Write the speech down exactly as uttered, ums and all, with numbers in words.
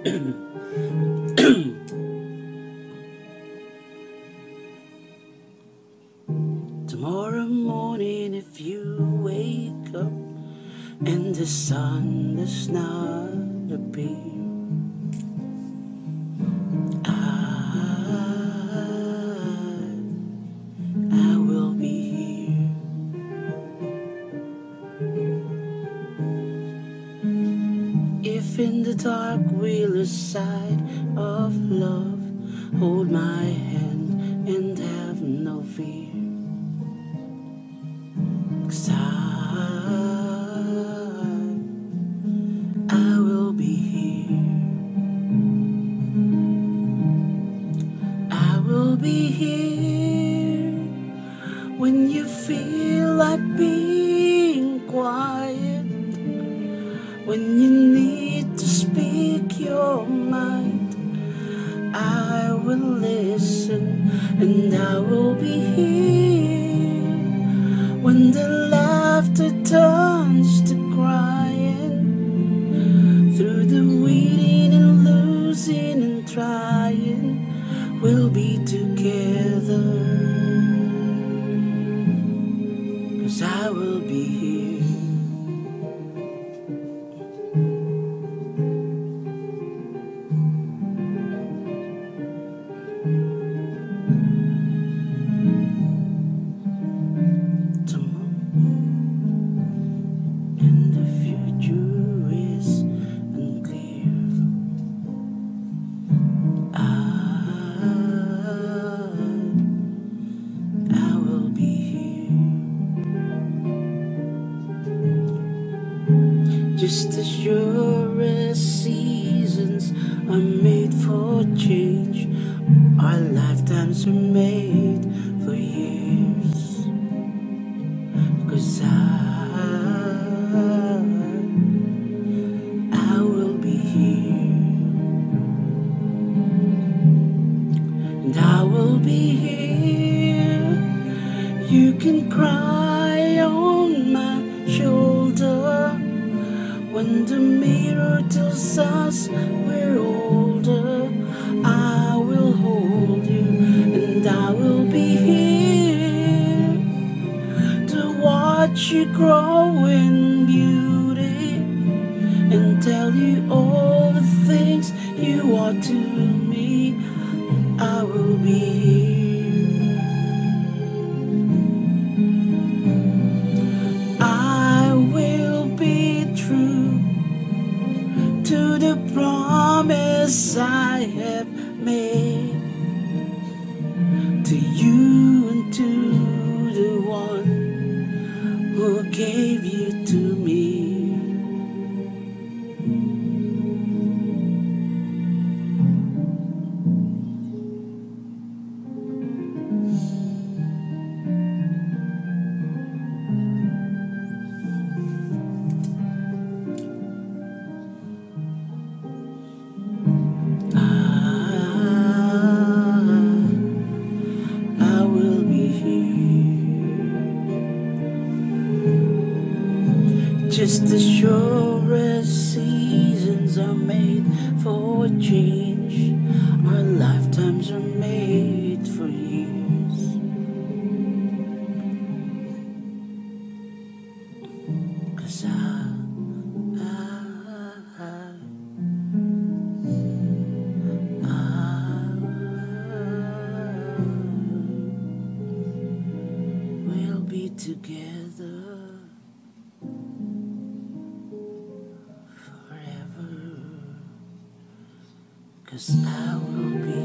Tomorrow morning, if you wake up and the sun does not appear, I, I will be here. If in the dark we lose sight of love, hold my hand and have no fear. 'Cause I, I will be here. I will be here when you feel like being quiet, when you need to speak your mind. I will listen and I will be here when the laughter turns to crying, through the winning and losing and trying, we'll be together, 'cause I will be here. And the future is unclear. I, I will be here. Just as sure as seasons are made for change, our lifetimes are made for years. 'Cause I, I will be here, and I will be here. You can cry on my shoulder when the mirror tells us we're older. I will hold you, and I will be here to watch you grow in beauty and tell you all the things you are to me. I will be here. I will be true to the promise I have made to you and to the one who gave you to me. I, I will be here. Just as sure as seasons are made for change, our lifetimes are made for years. 'Cause I, I, I, we'll be together forever, 'cause I will be